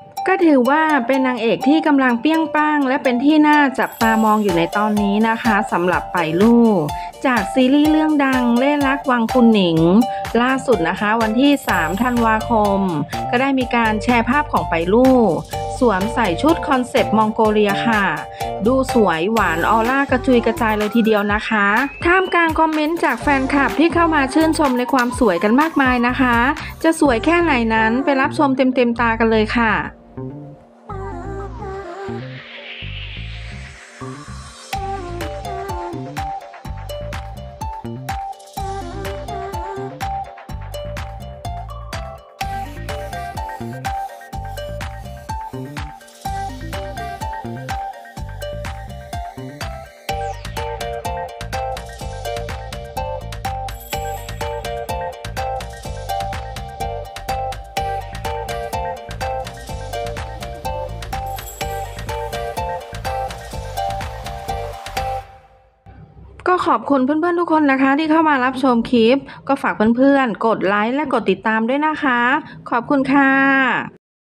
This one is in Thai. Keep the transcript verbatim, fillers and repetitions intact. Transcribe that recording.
ก็ถือว่าเป็นนางเอกที่กำลังเปรี้ยงป้างและเป็นที่น่าจับตามองอยู่ในตอนนี้นะคะสำหรับไปลู่จากซีรีส์เรื่องดังเล่ห์รักวังคุณหนิงล่าสุดนะคะวันที่สามธันวาคมก็ได้มีการแชร์ภาพของไปลู่สวมใส่ชุดคอนเซปต์มองโกเลียค่ะดูสวยหวานออร่ากระจุยกระจายเลยทีเดียวนะคะท่ามกลางคอมเมนต์จากแฟนคลับที่เข้ามาชื่นชมในความสวยกันมากมายนะคะจะสวยแค่ไหนนั้นไปรับชมเต็มๆตากันเลยค่ะก็ขอบคุณเพื่อนๆทุกคนนะคะที่เข้ามารับชมคลิปก็ฝากเพื่อนๆกดไลค์และกดติดตามด้วยนะคะขอบคุณค่ะ